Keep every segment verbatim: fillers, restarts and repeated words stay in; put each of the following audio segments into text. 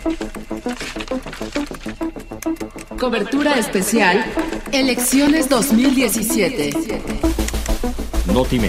Cobertura especial, Elecciones dos mil diecisiete. Notimex.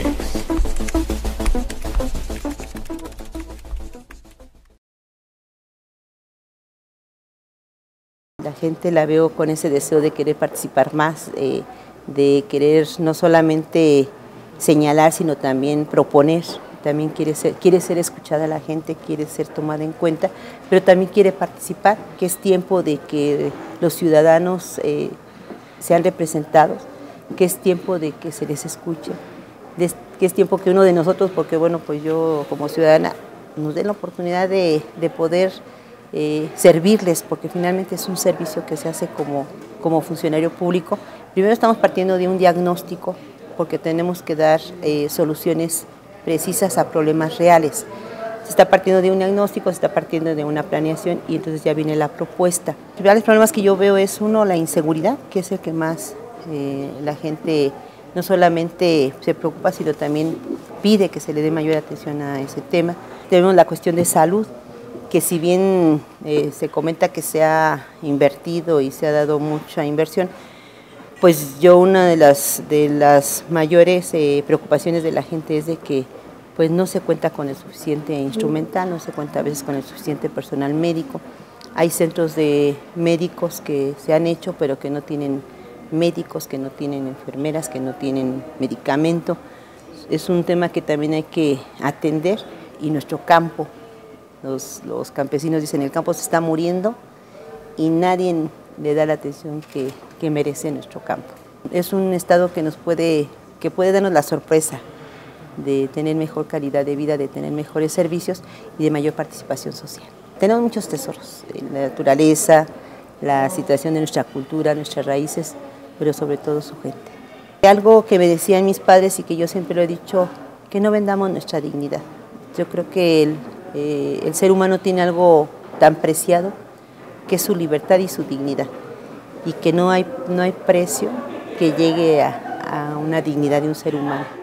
La gente la veo con ese deseo de querer participar más, eh, de querer no solamente señalar, sino también proponer. También quiere ser, quiere ser escuchada la gente, quiere ser tomada en cuenta, pero también quiere participar, que es tiempo de que los ciudadanos eh, sean representados, que es tiempo de que se les escuche, de, que es tiempo que uno de nosotros, porque bueno, pues yo como ciudadana, nos den la oportunidad de, de poder eh, servirles, porque finalmente es un servicio que se hace como, como funcionario público. Primero estamos partiendo de un diagnóstico, porque tenemos que dar eh, soluciones precisas a problemas reales. Se está partiendo de un diagnóstico, se está partiendo de una planeación y entonces ya viene la propuesta. Los principales problemas que yo veo es uno, la inseguridad, que es el que más eh, la gente no solamente se preocupa, sino también pide que se le dé mayor atención a ese tema. Tenemos la cuestión de salud, que si bien eh, se comenta que se ha invertido y se ha dado mucha inversión, pues yo una de las, de las mayores eh, preocupaciones de la gente es de que pues no se cuenta con el suficiente instrumental, no se cuenta a veces con el suficiente personal médico. Hay centros de médicos que se han hecho pero que no tienen médicos, que no tienen enfermeras, que no tienen medicamento. Es un tema que también hay que atender y nuestro campo, los, los campesinos dicen el campo se está muriendo y nadie le da la atención que, que merece nuestro campo. Es un estado que nos puede, que puede darnos la sorpresa de tener mejor calidad de vida, de tener mejores servicios y de mayor participación social. Tenemos muchos tesoros, la naturaleza, la situación de nuestra cultura, nuestras raíces, pero sobre todo su gente. Algo que me decían mis padres y que yo siempre lo he dicho, que no vendamos nuestra dignidad. Yo creo que el, eh, el ser humano tiene algo tan preciado que es su libertad y su dignidad, y que no hay, no hay precio que llegue a, a una dignidad de un ser humano.